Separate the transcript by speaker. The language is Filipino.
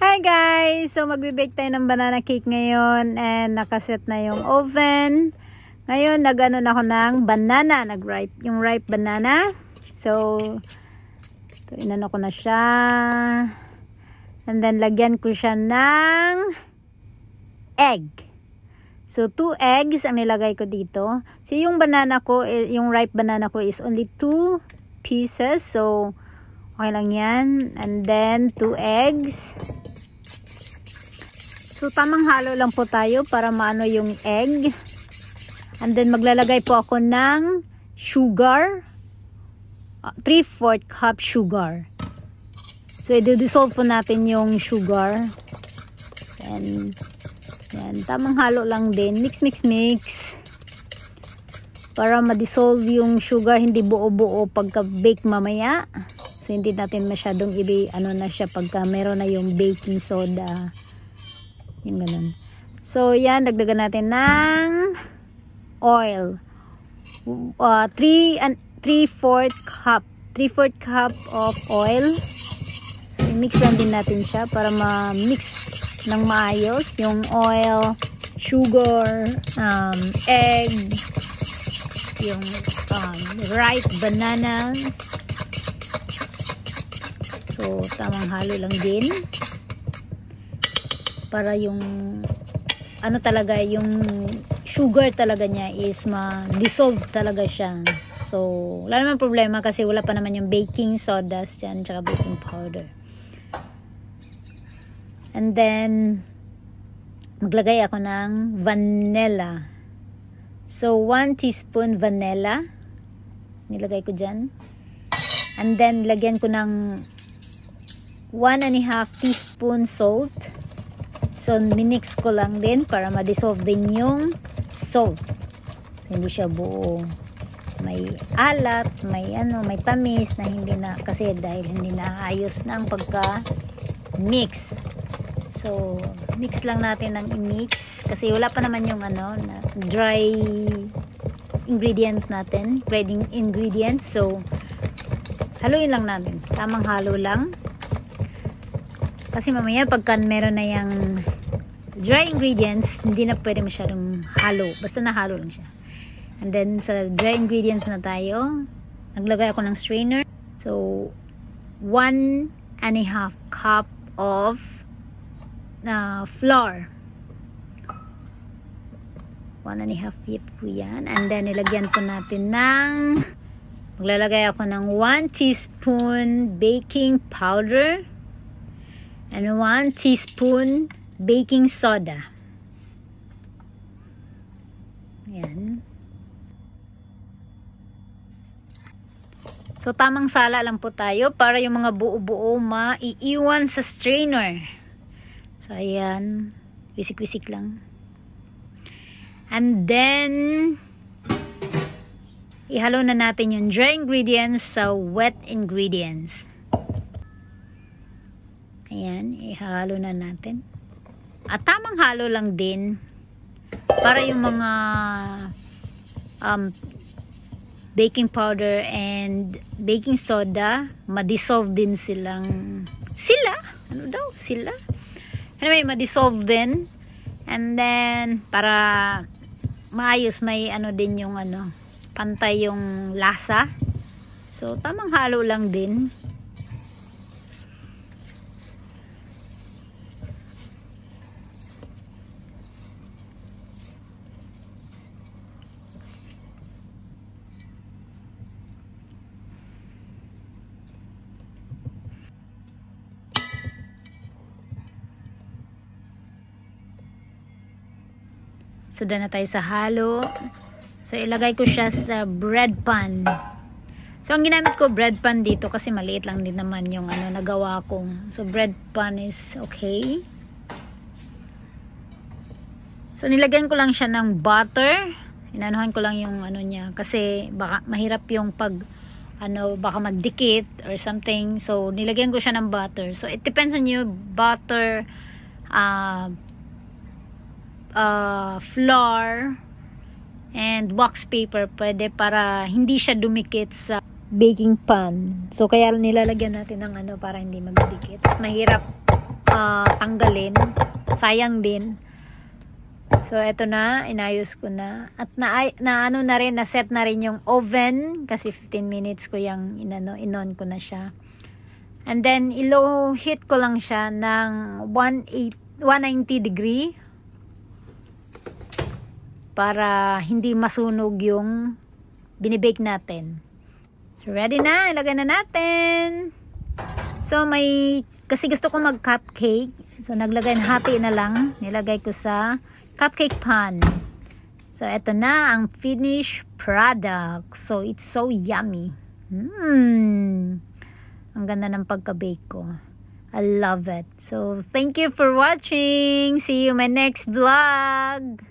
Speaker 1: Hi guys! So magbe-bake tayo ng banana cake ngayon and nakaset na yung oven. Ngayon nag-ano na ako ng banana, nag-ripe, yung ripe banana. So ito, inano ko na siya. And then lagyan ko siya ng egg. So 2 eggs ang nilagay ko dito. So yung banana ko, yung ripe banana ko is only 2 pieces. So okay lang yan. And then 2 eggs. So, tamang halo lang po tayo para maano yung egg. And then, maglalagay po ako ng sugar. 3/4 cup sugar. So, i-dissolve po natin yung sugar. And, yan, tamang halo lang din. Mix. Para ma-dissolve yung sugar, hindi buo-buo pagka-bake mamaya. So, hindi natin masyadong ano na siya pagka meron na yung baking soda. Yung ganun. So, yan. Dagdagan natin ng oil. 3/4 cup. 3/4 cup of oil. So, i-mix lang din natin siya para ma-mix ng maayos. Yung oil, sugar, egg, yung ripe bananas. So, tamang halo lang din. Para yung ano talaga, yung sugar talaga niya is ma-dissolve talaga siya. So, wala naman problema kasi wala pa naman yung baking sodas dyan, tsaka baking powder. And then, maglagay ako ng vanilla. So, 1 teaspoon vanilla. Nilagay ko dyan. And then, lagyan ko ng 1.5 teaspoon salt. So, minix ko lang din para ma-dissolve din yung salt. So, hindi siya buo. May alat, may tamis na hindi na, kasi dahil hindi na ayos ng pagka-mix. So, mix lang natin ng i-mix. Kasi wala pa naman yung na dry ingredient natin. Dried ingredients. So, haluin lang natin. Tamang halo lang. Kasi mamaya pagka meron na yung dry ingredients, hindi na pwede masyadong halo. Basta nahalo lang siya. And then sa dry ingredients na tayo, naglagay ako ng strainer. So 1.5 cup of flour. 1.5 cup po yan. And then nilagyan po natin ng, maglalagay ako ng 1 teaspoon baking powder. And 1 teaspoon baking soda. Ayan. So, tamang sala lang po tayo para yung mga buo-buo maiiwan sa strainer. So, ayan. Wisik-wisik lang. And then, ihalo na natin yung dry ingredients sa wet ingredients. Ayan, ihalo na natin. At tamang halo lang din para yung mga baking powder and baking soda ma-dissolve din sila. Anyway, ma-dissolve din. And then, para maayos, may din yung pantay yung lasa. So, tamang halo lang din. So, doon na tayo sa halo. So, ilagay ko siya sa bread pan. So, ang ginamit ko bread pan dito kasi maliit lang din naman yung nagawa ko. So, bread pan is okay. So, nilagyan ko lang siya ng butter. Inanuhan ko lang yung niya. Kasi, baka mahirap yung baka magdikit or something. So, nilagyan ko siya ng butter. So, it depends on you. Butter, flour, and wax paper pwede para hindi siya dumikit sa baking pan. So, kaya nilalagyan natin ng para hindi magdikit. Mahirap tanggalin. Sayang din. So, eto na. Inayos ko na. At ano na rin, na-set na rin yung oven. Kasi 15 minutes ko yung inon ko na siya. And then, i-low heat ko lang siya ng 190 degree. Para hindi masunog yung binibake natin. So, ready na. Ilagay na natin. So, kasi gusto ko mag-cupcake. So, naglagay na hati na lang. Nilagay ko sa cupcake pan. So, eto na ang finished product. So, it's so yummy. Ang ganda ng pagka-bake ko. I love it. So, thank you for watching. See you in my next vlog.